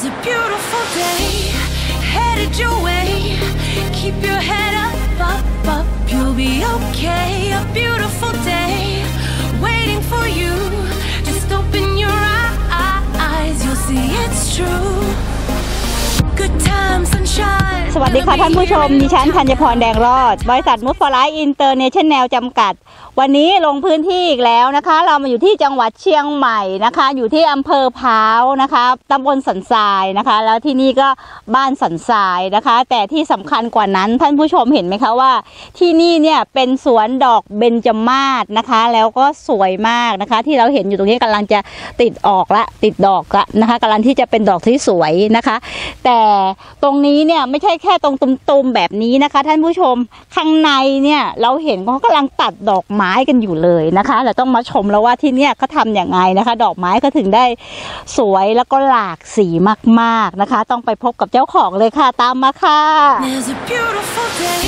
There's a beautiful day headed your way. Keep your head up, up, up. You'll be okay. A beautiful day waiting for you. Just open your eyes. You'll see it's true. Good times, sunshine. สวัสดีค่ะท่านผู้ชมดิฉันธัญพรแดงรอดบริษัทมูฟฟอร์ไลท์อินเตอร์เนชั่นแนลจำกัดวันนี้ลงพื้นที่อีกแล้วนะคะเรามาอยู่ที่จังหวัดเชียงใหม่นะคะอยู่ที่อำเภอพร้าวนะคะตำบลสันทรายนะคะแล้วที่นี่ก็บ้านสันทรายนะคะแต่ที่สำคัญกว่านั้นท่านผู้ชมเห็นไหมคะว่าที่นี่เนี่ยเป็นสวนดอกเบญจมาศนะคะแล้วก็สวยมากนะคะที่เราเห็นอยู่ตรงนี้กำลังจะติดดอกละนะคะกำลังที่จะเป็นดอกที่สวยนะคะแต่ตรงนี้เนี่ยไม่ใช่แค่ตรงตุ่มๆแบบนี้นะคะท่านผู้ชมข้างในเนี่ยเราเห็นเขากำลังตัดดอกไม้กันอยู่เลยนะคะเราต้องมาชมแล้วว่าที่เนี่ยเขาทำอย่างไงนะคะดอกไม้ก็ถึงได้สวยแล้วก็หลากสีมากๆนะคะต้องไปพบกับเจ้าของเลยค่ะตามมาค่ะ There's a beautiful day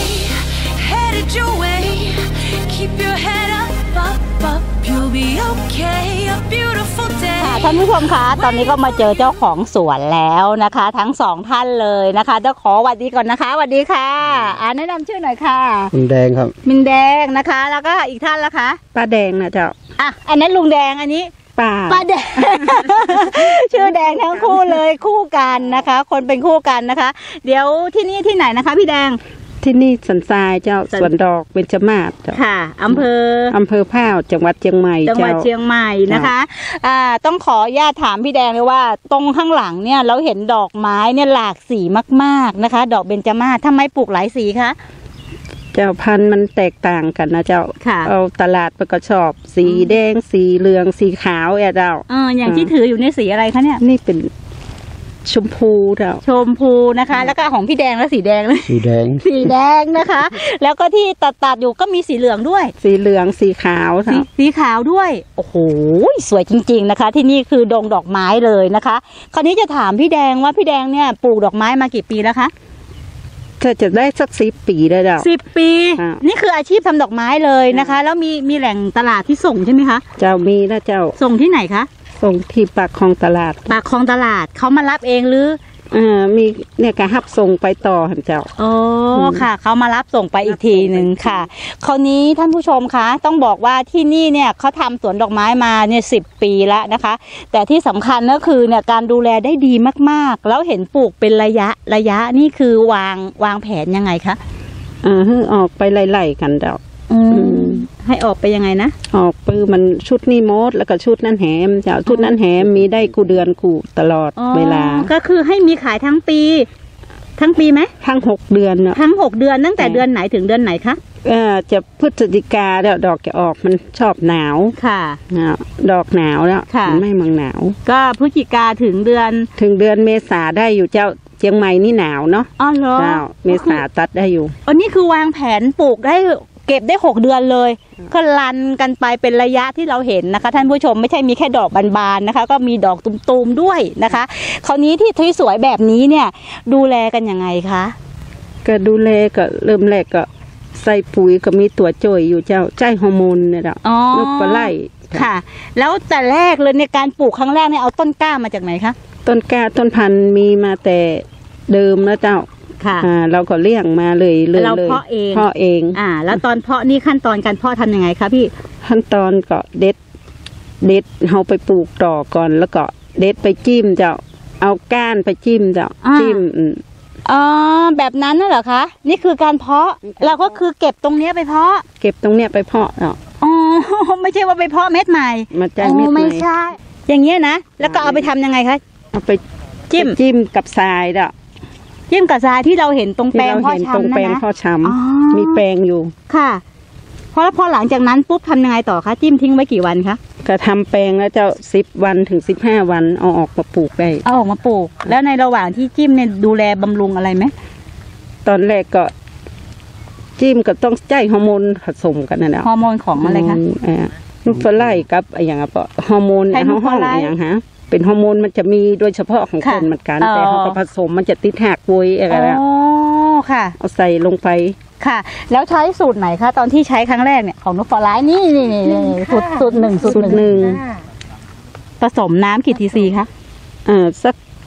headed your way. Keep your head up, up, up. You'll be okay. A beautiful day. ค่ะท่านผู้ชมคะตอนนี้ก็มาเจอเจ้าของสวนแล้วนะคะทั้งสองท่านเลยนะคะจะขอสวัสดีก่อนนะคะสวัสดีค่ะแนะนำชื่อหน่อยค่ะมินแดงครับมินแดงนะคะแล้วก็อีกท่านละคะป้าแดงนะเจ้าอันนั้นลุงแดงอันนี้ป้าแดง ชื่อแดงทั้งคู่เลยคู่กันนะคะคนเป็นคู่กันนะคะเดี๋ยวที่นี่ที่ไหนนะคะพี่แดงที่นี่สันทรายเจ้าสวนดอกเบญจมาศเจ้าค่ะอำเภอพร้าวจังหวัดเชียงใหม่นะคะต้องขออนุญาตถามพี่แดงเลยว่าตรงข้างหลังเนี่ยเราเห็นดอกไม้เนี่ยหลากสีมากๆนะคะดอกเบญจมาศทำไมปลูกหลายสีคะเจ้าพันธุ์มันแตกต่างกันนะเจ้าเอาตลาดไปก็ชอบสีแดงสีเหลืองสีขาวเจ้าอย่างที่ถืออยู่ในสีอะไรคะเนี่ยนี่เป็นชมพูเจ้าชมพูนะคะแล้วก็ของพี่แดงแล้วสีแดงเลยสีแดงนะคะแล้วก็ที่ตัดอยู่ก็มีสีเหลืองด้วยสีเหลืองสีขาวสีขาวด้วยโอ้โหสวยจริงๆนะคะที่นี่คือดงดอกไม้เลยนะคะคราวนี้จะถามพี่แดงว่าพี่แดงเนี่ยปลูกดอกไม้มากี่ปีแล้วคะจะได้สัก10 ปีได้แล้ว 10 ปีนี่คืออาชีพทำดอกไม้เลยนะคะแล้วมีแหล่งตลาดที่ส่งใช่ไหมคะเจ้ามีนะเจ้าส่งที่ไหนคะส่งที่ปากคลองตลาดเขามารับเองหรือมีเนี่ยการรับส่งไปต่อเจ้าอ๋อค่ะเขามารับส่งไปอีกทีหนึ่งค่ะคราวนี้ท่านผู้ชมคะต้องบอกว่าที่นี่เนี่ยเขาทำสวนดอกไม้มาเนี่ย10 ปีแล้วนะคะแต่ที่สำคัญก็คือเนี่ยการดูแลได้ดีมากๆแล้วเห็นปลูกเป็นระยะนี่คือวางแผนยังไงคะออกไปไล่ๆกันเจ้าให้ออกไปยังไงนะออกปื้มันชุดนี้มดแล้วก็ชุดนั้นแหมเจ้าชุดนั้นแหมมีได้กูเดือนกูตลอดเวลาก็คือให้มีขายทั้งปีไหมทั้ง6 เดือนเนาะทั้ง6 เดือนตั้งแต่เดือนไหนถึงเดือนไหนคะจะพฤศจิกาแล้วดอกจะออกมันชอบหนาวค่ะดอกหนาวแล้วมันไม่มังหนาวก็พฤศจิกาถึงเดือนเมษาได้อยู่เจ้าเชียงใหม่นี่หนาวเนาะอ๋อเหรอเมษาตัดได้อยู่อันนี้คือวางแผนปลูกได้เก็บได้6 เดือนเลยก็รันกันไปเป็นระยะที่เราเห็นนะคะท่านผู้ชมไม่ใช่มีแค่ดอกบานๆนะคะก็มีดอกตุ่มๆด้วยนะคะคราวนี้ที่สวยแบบนี้เนี่ยดูแลกันยังไงคะก็ดูแลก็เริ่มแรกก็ใส่ปุ๋ยก็มีตัวจ่อยอยู่เจ้าใจฮอร์โมนเนี่ยลูกปลาไหลค่ะแล้วแต่แรกเลยในการปลูกครั้งแรกเนี่ยเอาต้นกล้ามาจากไหนคะต้นกล้าต้นพันธุ์มีมาแต่เดิมนะเจ้าเราก็เลี้ยงมาเลยเราเพาะเองแล้วตอนเพาะนี่ขั้นตอนการเพาะทำยังไงคะพี่ขั้นตอนก็เด็ดเราไปปลูกต่อก่อนแล้วก็เด็ดไปจิ้มเจ้าเอาก้านไปจิ้มเจ้าจิ้มแบบนั้นน่ะเหรอคะนี่คือการเพาะเราก็คือเก็บตรงเนี้ยไปเพาะเนาะไม่ใช่ว่าไปเพาะเม็ดใหม่ไม่ใช่อย่างเงี้ยนะแล้วก็เอาไปทำยังไงคะเอาไปจิ้มกับทรายเด้อจิ้มกับทรายที่เราเห็นตรงแปลงพ่อช้ำนะพ่อช้ำมีแปลงอยู่ค่ะพอหลังจากนั้นปุ๊บทำยังไงต่อคะจิ้มทิ้งไว้กี่วันคะก็ทำแปลงแล้วเจ้า10 วันถึง15 วันเอาออกมาปลูกได้เอาออกมาปลูกแล้วในระหว่างที่จิ้มเนี่ยดูแลบำรุงอะไรไหมตอนแรกก็จิ้มก็ต้องใจฮอร์โมนผสมกันนะฮอร์โมนของอะไรคะลูกฝรั่งกับอย่างเปาะฮอร์โมนห้องอย่างฮะเป็นฮอร์โมนมันจะมีโดยเฉพาะของคนเหมือนกันแต่เขาก็ผสมมันจะติดหักปุยอะไรแล้วค่ะเอาใส่ลงไปค่ะแล้วใช้สูตรไหนคะตอนที่ใช้ครั้งแรกเนี่ยของนกฟอร์ไลท์นี่สูตรหนึ่งผสมน้ำกี่ทีซีคะสัก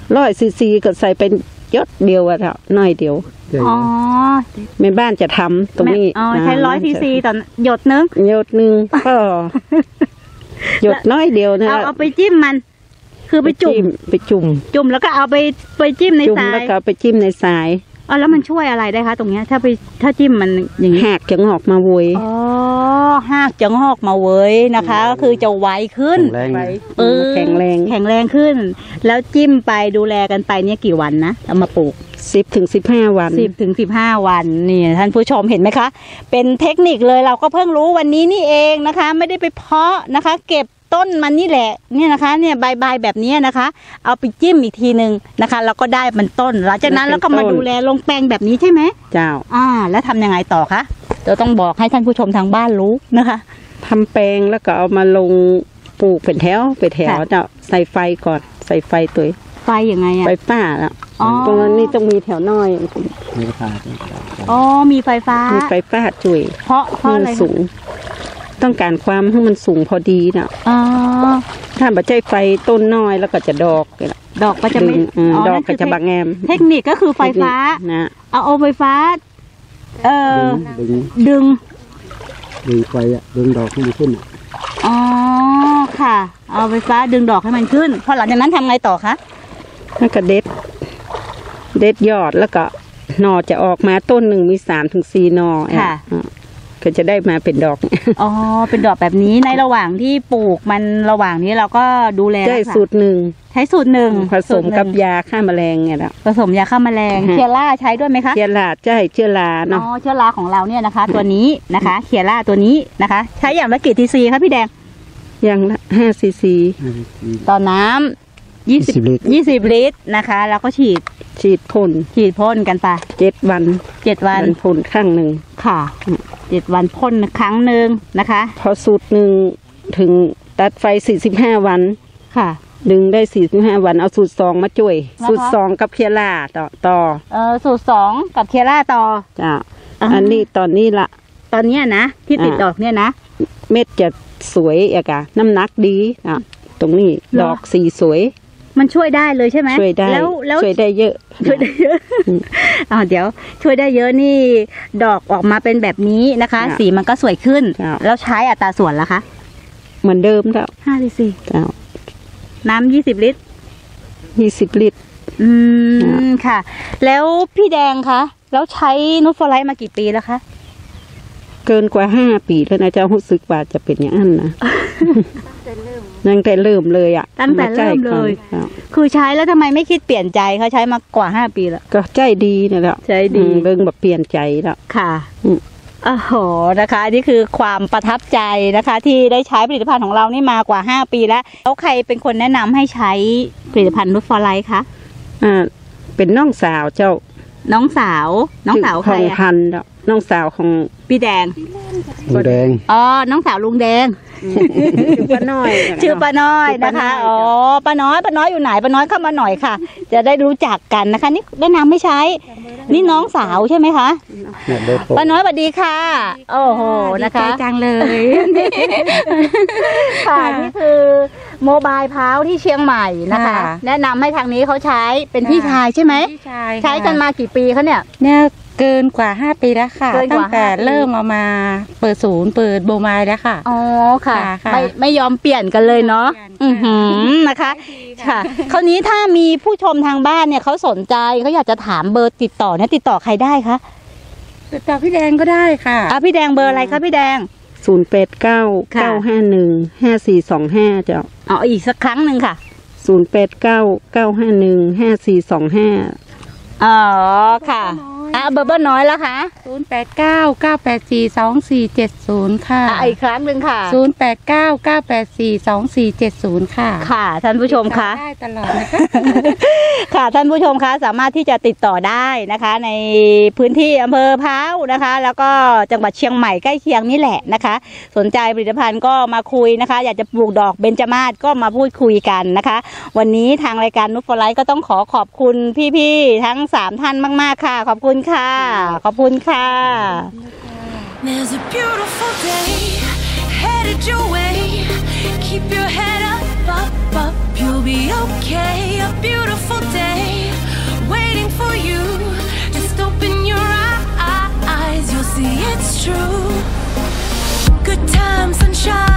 100 ซีซีก็ใส่เป็นหยดเดียวอะเถอะน้อยเดียวอ๋อแม่บ้านจะทำตรงนี้อ๋อใช้100 ซีซีต่อหยดนึงหยดหนึ่งก็ หยดน้อยเดียวนะเอาไปจิ้มมัน คือไปจุ่มไปจุ่มจุ่มแล้วก็เอาไปจิ้มในจุ่มทราแล้วยก็ไปจิ้มในทรายอ๋อแล้วมันช่วยอะไรได้คะตรงเนี้ยถ้าจิ้มมันอย่างนี้หากจะงอกมาโวยอ๋อหากจะงอกมาเว้ยนะคะก็คือจะไวขึ้นแข็งแรงแข็งแรงแข็งแรงขึ้น แล้วจิ้มไปดูแลกันไปเนี่ยกี่วันนะเอามาปลูก 10-15 วัน 10-15 วันนี่ท่านผู้ชมเห็นไหมคะ เป็นเทคนิคเลยเราก็เพิ่งรู้วันนี้นี่เองนะคะ ไม่ได้ไปเพาะนะคะ เก็บต้นมันนี่แหละเนี่ยนะคะเนี่ยใบแบบนี้นะคะ เอาไปจิ้มอีกทีหนึ่งนะคะแล้วก็ได้มันต้นหลังจากนั้นแล้วก็มาดูแลลงแปลงแบบนี้ใช่ไหมเจ้าแล้วทำยังไงต่อคะเราต้องบอกให้ท่านผู้ชมทางบ้านรู้นะคะทำแปลงแล้วก็เอามาลงปลูกเป็นแถวเจ้าใส่ไฟก่อนใส่ไฟตัวไฟยังไงอะไฟฟ้าแล้วอ๋อตรงนี้ต้องมีแถวน้อยนี่ก็ขาดอ๋อมีไฟฟ้ามีไฟฟ้าช่วยเพราะอะไรสูง ต้องการความให้มันสูงพอดีนะอ๋อถ้าบัใจไฟต้นน้อยแล้วก็จะดอกดอกก็จะไม่ดึงดอกก็จะบางแงมเทคนิคก็คือไฟฟ้านะเอาไฟฟ้าดึงดึงไฟอ่ะดึงดอกให้มันขึ้นอ่ะอ๋อค่ะ เอาไฟฟ้าดึงดอกให้มันขึ้นพอหลังจากนั้นทำไงต่อคะแล้วก็เด็ดยอดแล้วก็หน่อจะออกมาต้นหนึ่งมี3-4 หน่อค่ะก็จะได้มาเป็นดอกอ๋อเป็นดอกแบบนี้ในระหว่างที่ปลูกมันระหว่างนี้เราก็ดูแลได้รักษาสูตรหนึ่งใช้สูตรหนึ่งผสมกับสูตรหนึ่งยาฆ่าแมลงไงล่ะผสมยาฆ่าแมลงฮะเคียร่าใช้ด้วยไหมคะเชื้อราใช่เชื้อราอ๋เนาะอเชื้อราของเราเนี่ยนะคะ ตัวนี้นะคะเคียร่าตัวนี้นะคะ ใช้อย่างละกี่ทีซีคะพี่แดงอย่างละ5 ซีซีต่อน้ำ20 ลิตรนะคะ แล้วก็ฉีดพ่นกันไป 7 วัน 7 วันพ่นครั้งหนึ่งค่ะ7 วันพ่นครั้งหนึ่งนะคะพอสูตรหนึ่งถึงตัดไฟ45 วันค่ะดึงได้45 วันเอาสูตร2มาช่วยนะคะสูตร2กับเคียร่าต่อสูตร2กับเคียร่าต่อจ้ะอ่าอันนี้ตอนนี้ละตอนเนี้ยนะที่ติดอ่าดอกเนี่ยนะเม็ดจะสวยอะกะน้ำหนักดีตรงนี้เหรอดอกสีสวยมันช่วยได้เลยใช่ไหมช่วยได้แล้วช่วยได้เยอะช่วยได้เยอะเดี๋ยวช่วยได้เยอะนี่ดอกออกมาเป็นแบบนี้นะคะจ้ะสีมันก็สวยขึ้นจ้ะแล้วใช้อัตราส่วนละคะเหมือนเดิมแล้ว 5 ซีซีจ้ะน้ำ20 ลิตร 20 ลิตรค่ะ แล้วพี่แดงคะแล้วใช้นูตฟอร์ไลท์มากี่ปีแล้วคะเกินกว่า5 ปีแล้วนะเจ้ารู้สึกว่าจะเป็นอย่างนั้นนะตั้งแต่เริ่มเลยอ่ะตั้งแต่เริ่มเลยจ้ะคือใช้แล้วทำไมไม่คิดเปลี่ยนใจเขาใช้มากว่า5 ปีแล้วก็ใจดีนี่แหละใจดีเบิ่งแบบเปลี่ยนใจแล้วค่ะอืมโอ้โหนะคะอันนี่คือความประทับใจนะคะ ที่ได้ใช้ผลิตภัณฑ์ของเรานี่มากว่า5 ปีแล้วแล้วใครเป็นคนแนะนำให้ใช้ผลิตภัณฑ์นูตฟอร์ไลท์คะเป็นน้องสาวเจ้าน้องสาวใครของอะพันธุ์เนาะน้องสาวของพี่แดงหมูแดงอ๋อน้องสาวลุงแดงชื่อป้าน้อยชื่อป้าน้อยนะคะชื่อป้าน้อยอ๋อป้าน้อยอยู่ไหนป้าน้อยเข้ามาหน่อยค่ะ จะได้รู้จักกันนะคะ นี่แนะนำไม่ใช้ นี่น้องสาวใช่ไหมคะเนี่ยเบอร์โทรป้าน้อยสวัสดีค่ะ โอ้โหนะคะดีใจจังเลยค่ะนี่คือโมบายพาวที่เชียงใหม่นะคะค่ะแนะนำให้ทางนี้เขาใช้เป็นพี่ชายใช่ไหมพี่ชายใช้กันมากี่ปีคะเนี่ยเนี่ยเกินกว่า5 ปีแล้วค่ะเกินกตั้ว่างแต่ 5 ปีเริ่มเอามาเปิดศูนย์เปิดโบมายแล้วค่ะอ๋อค่ะค่ะไม่ยอมเปลี่ยนกันเลยเนาะไม่ยอมเปลี่ยนอือหือนะคะค่ะ คราวนี้ถ้ามีผู้ชมทางบ้านเนี่ยเขาสนใจเขาอยากจะถามเบอร์ติดต่อเนี่ยติดต่อใครได้คะติดต่อพี่แดงก็ได้ค่ะพี่แดงเบอร์อะไรคะพี่แดง 089 ค่ะ 951 5425เจ้าเอาอีกสักครั้งหนึ่งค่ะ 089 951 5425 อ๋อค่ะเบอร์น้อยแล้วคะ 089 984 2470 ค่ะอีกครั้งหนึ่งค่ะ 089 984 2470 ค่ะค่ะท่านผู้ชมคะติดต่อได้ตลอดนะคะค่ะท่านผู้ชมคะสามารถที่จะติดต่อได้นะคะ ในพื้นที่อำเภอพร้าวนะคะ แล้วก็จังหวัดเชียงใหม่ใกล้เคียงนี่แหละนะคะ สนใจผลิตภัณฑ์ก็มาคุยนะคะ อยากจะปลูกดอกเบญจมาศก็มาพูดคุยกันนะคะ วันนี้ทางรายการนูตฟอร์ไลท์ก็ต้องขอบคุณพี่ๆทั้ง3 ท่านมากๆค่ะ ขอบคุณค่ะขอบคุณค่ะ There's a beautiful day headed your way. Keep your head up, up, up. You'll be okay. a beautiful day waiting for you. Just open your eyes, you'll see it's true. Good times, sunshine.